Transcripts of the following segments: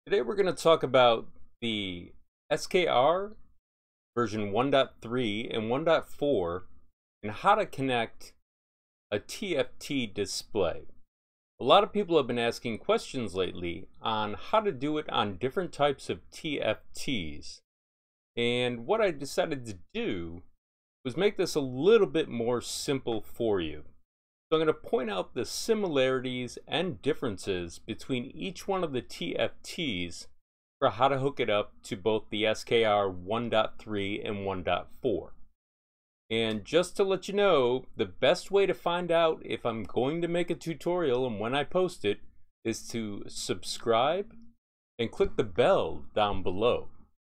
Today we're going to talk about the SKR version 1.3 and 1.4 and how to connect a TFT display. A lot of people have been asking questions lately on how to do it on different types of TFTs. And what I decided to do was make this a little bit more simple for you. So I'm going to point out the similarities and differences between each one of the TFTs for how to hook it up to both the SKR 1.3 and 1.4. And just to let you know, the best way to find out if I'm going to make a tutorial and when I post it is to subscribe and click the bell down below.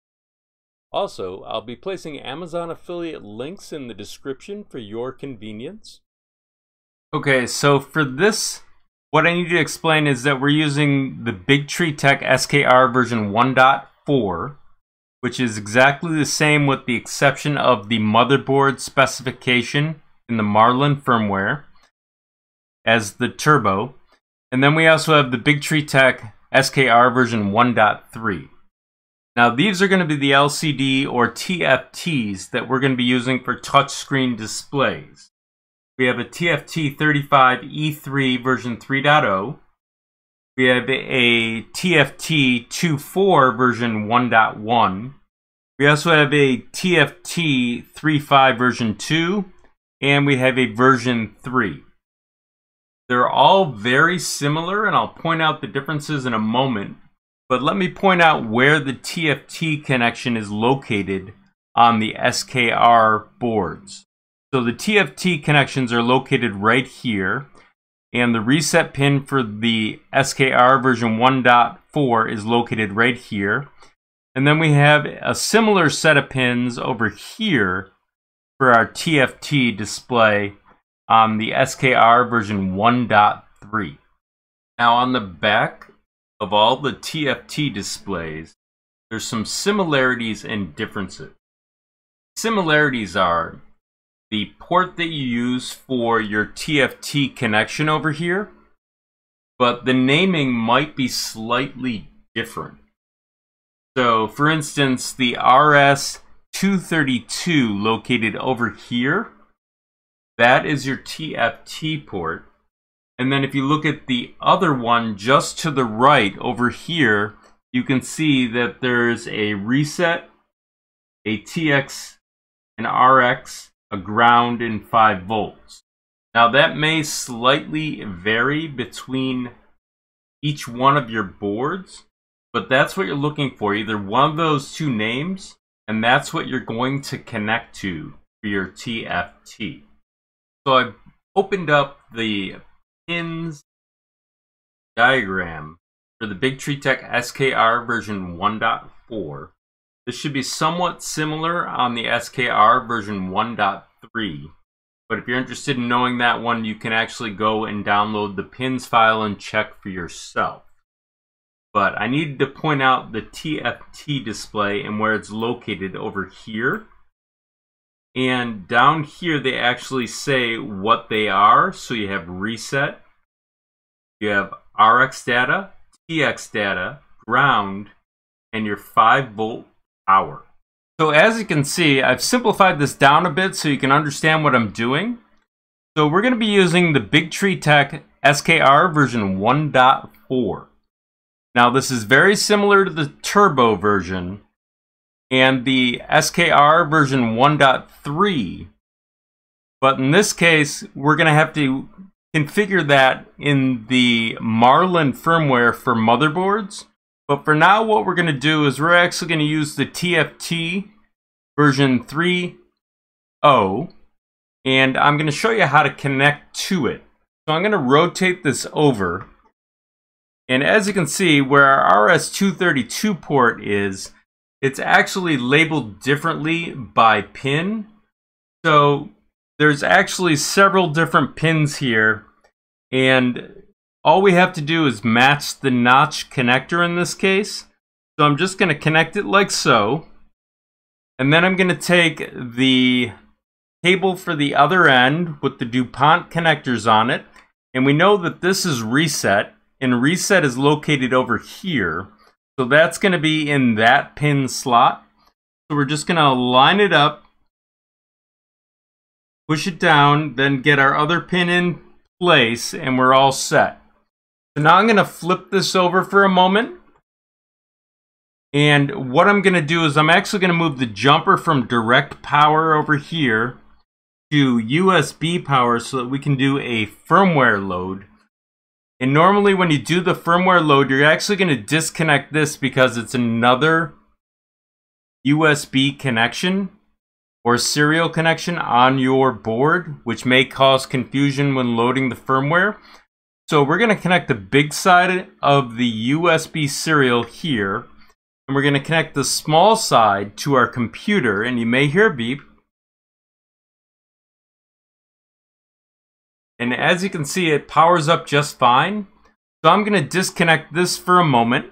Also, I'll be placing Amazon affiliate links in the description for your convenience. Okay, so for this, what I need to explain is that we're using the BigTreeTech SKR version 1.4, which is exactly the same with the exception of the motherboard specification in the Marlin firmware as the turbo. And then we also have the BigTreeTech SKR version 1.3. Now these are going to be the LCD or TFTs that we're going to be using for touchscreen displays. We have a TFT35E3 version 3.0. We have a TFT24 version 1.1. We also have a TFT35 version 2. And we have a version 3. They're all very similar, and I'll point out the differences in a moment. But let me point out where the TFT connection is located on the SKR boards. So the TFT connections are located right here, and the reset pin for the SKR version 1.4 is located right here. And then we have a similar set of pins over here for our TFT display on the SKR version 1.3. Now on the back of all the TFT displays, there's some similarities and differences. Similarities are the port that you use for your TFT connection over here, but the naming might be slightly different. So for instance, the RS232 located over here, that is your TFT port. And then if you look at the other one just to the right over here, you can see that there's a reset, a TX, an RX, a ground, and 5 volts. Now that may slightly vary between each one of your boards, but that's what you're looking for, either one of those two names, and that's what you're going to connect to for your TFT. So I've opened up the pins diagram for the BigTreeTech SKR version 1.4. This should be somewhat similar on the SKR version 1.3, but if you're interested in knowing that one, you can actually go and download the pins file and check for yourself. But I needed to point out the TFT display and where it's located over here. And down here they actually say what they are. So you have reset, you have RX data, TX data, ground, and your 5 volt power. So as you can see, I've simplified this down a bit so you can understand what I'm doing. So we're going to be using the BigTreeTech SKR version 1.4. Now this is very similar to the turbo version and the SKR version 1.3, but in this case we're going to have to configure that in the Marlin firmware for motherboards. But for now, what we're going to do is we're actually going to use the TFT version 3.0, and I'm going to show you how to connect to it. So I'm going to rotate this over, and as you can see, where our RS232 port is, it's actually labeled differently by pin. So there's actually several different pins here, and all we have to do is match the notch connector in this case. So I'm just going to connect it like so. And then I'm going to take the cable for the other end with the DuPont connectors on it. And we know that this is reset, and reset is located over here. So So that's going to be in that pin slot. So we're just going to line it up, push it down, then get our other pin in place, and we're all set. So now I'm going to flip this over for a moment. And what I'm going to do is I'm actually going to move the jumper from direct power over here to USB power so that we can do a firmware load. And normally when you do the firmware load, you're actually going to disconnect this because it's another USB connection or serial connection on your board, which may cause confusion when loading the firmware. So we're going to connect the big side of the USB serial here, and we're going to connect the small side to our computer, and you may hear a beep. And as you can see, it powers up just fine. So I'm going to disconnect this for a moment.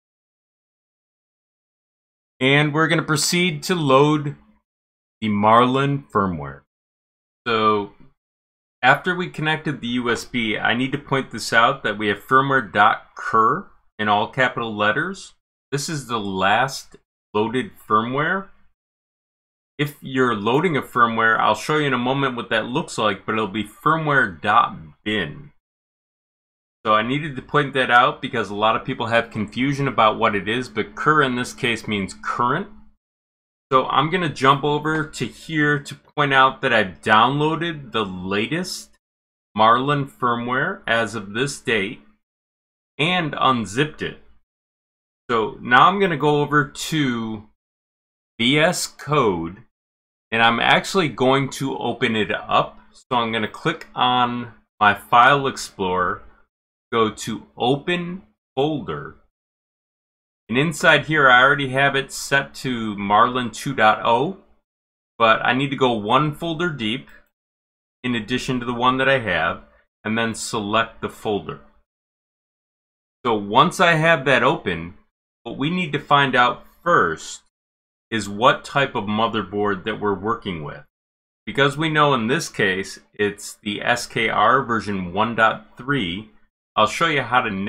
And we're going to proceed to load the Marlin firmware. So after we connected the USB, I need to point this out that we have firmware.cur in all capital letters. This is the last loaded firmware. If you're loading a firmware, I'll show you in a moment what that looks like, but it'll be firmware.bin. So I needed to point that out because a lot of people have confusion about what it is, but cur in this case means current. So I'm going to jump over to here to point out that I've downloaded the latest Marlin firmware as of this date and unzipped it. So now I'm going to go over to VS Code, and I'm actually going to open it up. So I'm going to click on my File Explorer, go to Open Folder, and inside here I already have it set to Marlin 2.0, but I need to go one folder deep in addition to the one that I have, and then select the folder. So once I have that open, what we need to find out first is what type of motherboard that we're working with. Because we know in this case it's the SKR version 1.3, I'll show you how to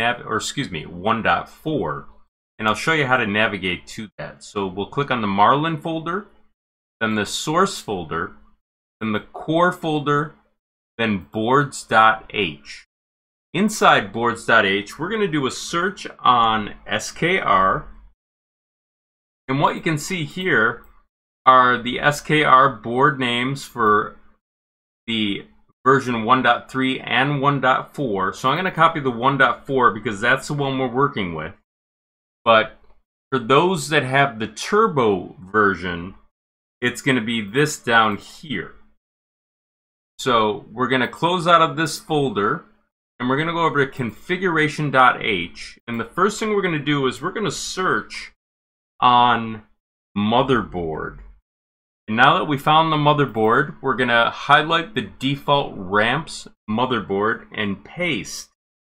1.4, and I'll show you how to navigate to that. So we'll click on the Marlin folder, then the source folder, then the core folder, then boards.h. Inside boards.h, we're going to do a search on SKR. And what you can see here are the SKR board names for the version 1.3 and 1.4. So I'm going to copy the 1.4 because that's the one we're working with. But for those that have the turbo version, it's going to be this down here. So we're going to close out of this folder, and we're going to go over to configuration.h. And the first thing we're going to do is we're going to search on motherboard. And now that we found the motherboard, we're going to highlight the default ramps motherboard and paste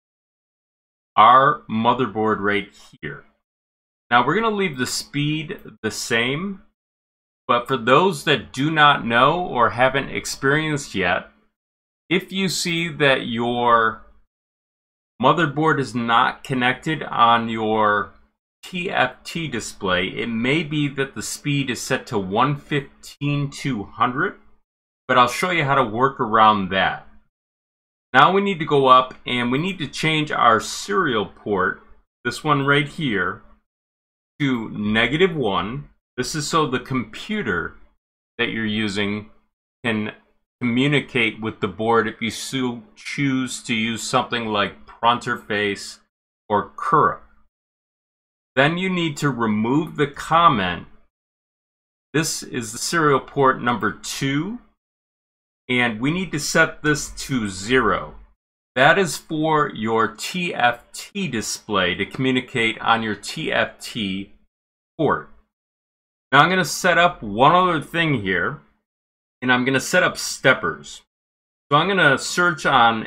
our motherboard right here. Now we're going to leave the speed the same, but for those that do not know or haven't experienced yet, if you see that your motherboard is not connected on your TFT display, it may be that the speed is set to 115/200, but I'll show you how to work around that. Now we need to go up and we need to change our serial port, this one right here, to -1. This is so the computer that you're using can communicate with the board if you so choose to use something like Pronterface or Cura. Then you need to remove the comment. This is the serial port number 2, and we need to set this to 0. That is for your TFT display to communicate on your TFT port. Now I'm going to set up one other thing here, and I'm going to set steppers. So I'm going to search on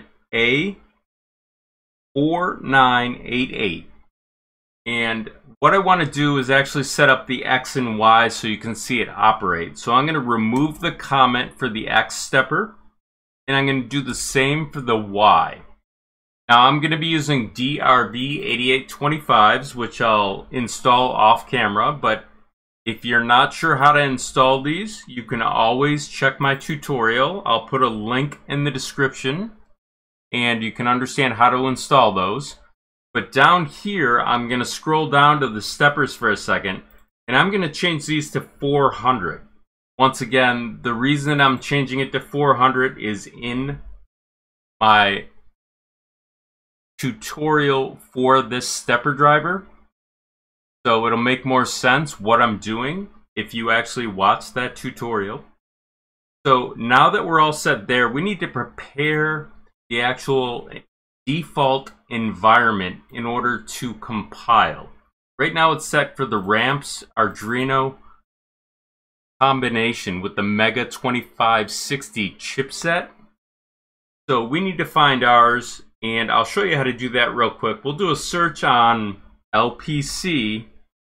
A4988. And what I want to do is actually set up the X and Y so you can see it operate. So I'm going to remove the comment for the X stepper, and I'm going to do the same for the Y. Now I'm going to be using DRV8825s, which I'll install off camera, but if you're not sure how to install these, you can always check my tutorial. I'll put a link in the description and you can understand how to install those. But down here, I'm going to scroll down to the steppers for a second, and I'm going to change these to 400. Once again, the reason I'm changing it to 400 is in my tutorial for this stepper driver. So it'll make more sense what I'm doing if you actually watch that tutorial. So now that we're all set there, we need to prepare the actual default environment in order to compile. Right now it's set for the Ramps Arduino combination with the Mega 2560 chipset. So we need to find ours, and I'll show you how to do that real quick. We'll do a search on LPC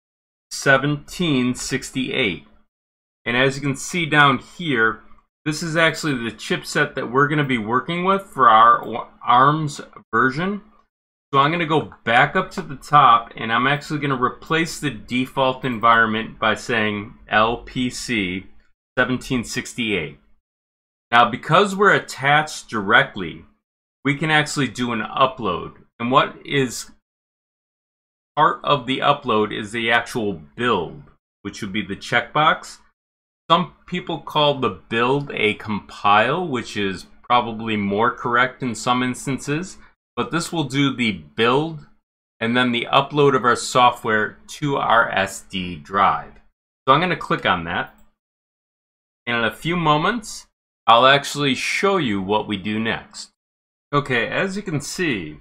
1768. And as you can see down here, this is actually the chipset that we're going to be working with for our ARMS version. So I'm going to go back up to the top, and I'm actually going to replace the default environment by saying LPC 1768. Now, because we're attached directly, we can actually do an upload. And what is part of the upload is the actual build, which would be the checkbox. Some people call the build a compile, which is probably more correct in some instances, but this will do the build and then the upload of our software to our SD drive. So I'm going to click on that, and in a few moments I'll actually show you what we do next. Okay, as you can see,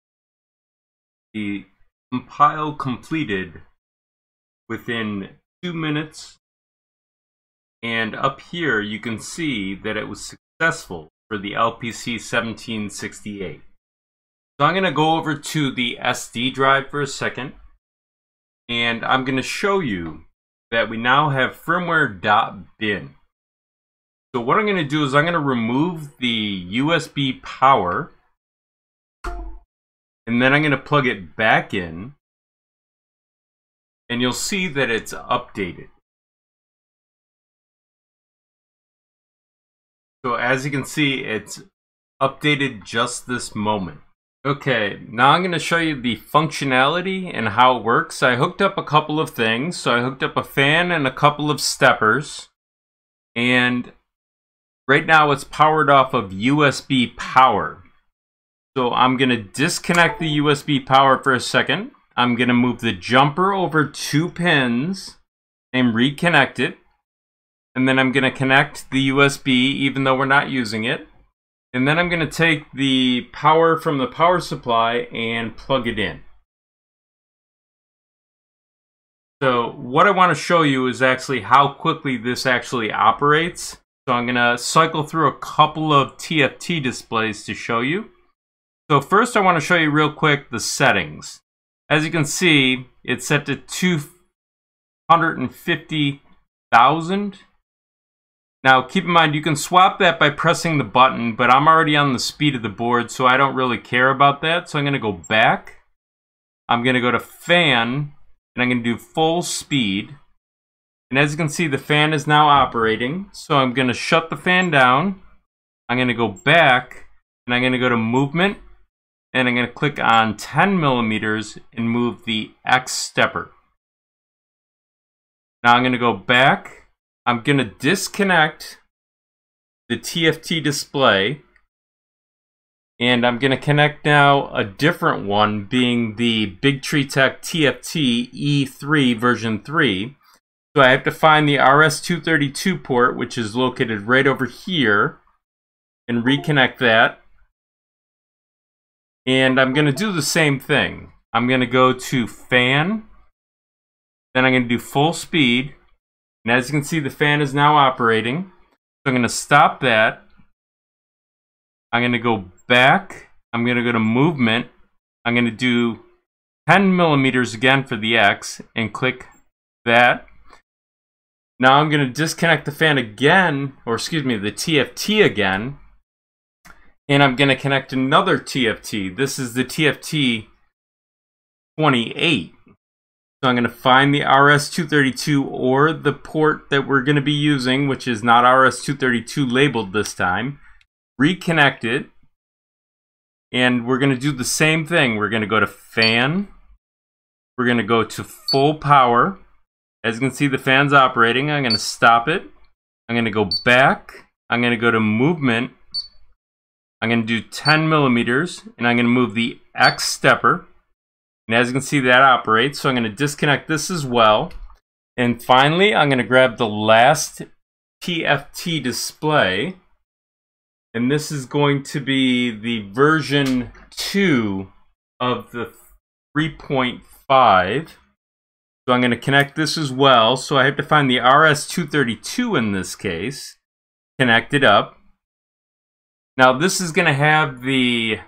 the compile completed within 2 minutes. And up here, you can see that it was successful for the LPC 1768. So I'm going to go over to the SD drive for a second, and I'm going to show you that we now have firmware.bin. So what I'm going to do is I'm going to remove the USB power, and then I'm going to plug it back in, and you'll see that it's updated. So as you can see, it's updated just this moment. Okay, now I'm going to show you the functionality and how it works. I hooked up a couple of things. So I hooked up a fan and a couple of steppers. And right now it's powered off of USB power. So I'm going to disconnect the USB power for a second. I'm going to move the jumper over 2 pins and reconnect it. And then I'm going to connect the USB even though we're not using it. And then I'm going to take the power from the power supply and plug it in. So what I want to show you is actually how quickly this actually operates. So I'm going to cycle through a couple of TFT displays to show you. So first I want to show you real quick the settings. As you can see, it's set to 250,000. Now keep in mind you can swap that by pressing the button, but I'm already on the speed of the board, so I don't really care about that. So I'm going to go back. I'm going to go to fan, and I'm going to do full speed. And as you can see, the fan is now operating. So I'm going to shut the fan down. I'm going to go back, and I'm going to go to movement, and I'm going to click on 10 millimeters and move the X stepper. Now I'm going to go back. I'm going to disconnect the TFT display, and I'm going to connect now a different one, being the BigTreeTech TFT E3 version 3. So I have to find the RS-232 port, which is located right over here, and reconnect that. And I'm going to do the same thing. I'm going to go to fan, then I'm going to do full speed. And as you can see, the fan is now operating. So I'm going to stop that. I'm going to go back. I'm going to go to movement. I'm going to do 10 millimeters again for the X and click that. Now I'm going to disconnect the fan again, or excuse me, the TFT again. And I'm going to connect another TFT. This is the TFT 28. So I'm going to find the RS-232 or the port that we're going to be using, which is not RS-232 labeled this time. Reconnect it. And we're going to do the same thing. We're going to go to fan. We're going to go to full power. As you can see, the fan's operating. I'm going to stop it. I'm going to go back. I'm going to go to movement. I'm going to do 10 millimeters. And I'm going to move the X stepper. And as you can see, that operates. So I'm going to disconnect this as well. And finally, I'm going to grab the last TFT display. And this is going to be the version 2 of the 3.5. So I'm going to connect this as well. So I have to find the RS-232 in this case. Connect it up. Now this is going to have the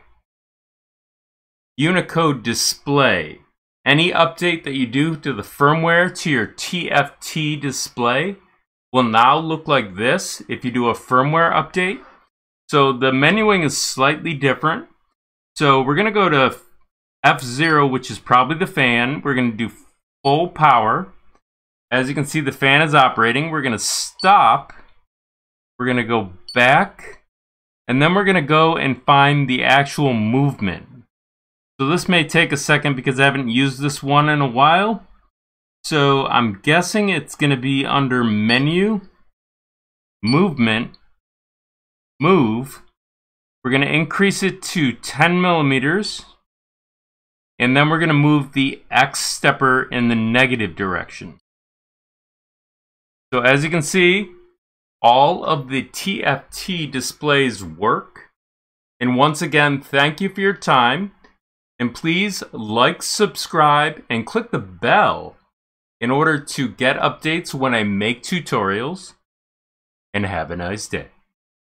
Unicode display. Any update that you do to the firmware to your TFT display will now look like this if you do a firmware update. So the menuing is slightly different. So we're going to go to F0, which is probably the fan. We're going to do full power. As you can see, the fan is operating. We're going to stop. We're going to go back. And then we're going to go and find the actual movement. So this may take a second because I haven't used this one in a while. So I'm guessing it's going to be under menu, movement, move. We're going to increase it to 10 millimeters. And then we're going to move the X stepper in the negative direction. So as you can see, all of the TFT displays work. And once again, thank you for your time. And please like, subscribe, and click the bell in order to get updates when I make tutorials. And have a nice day.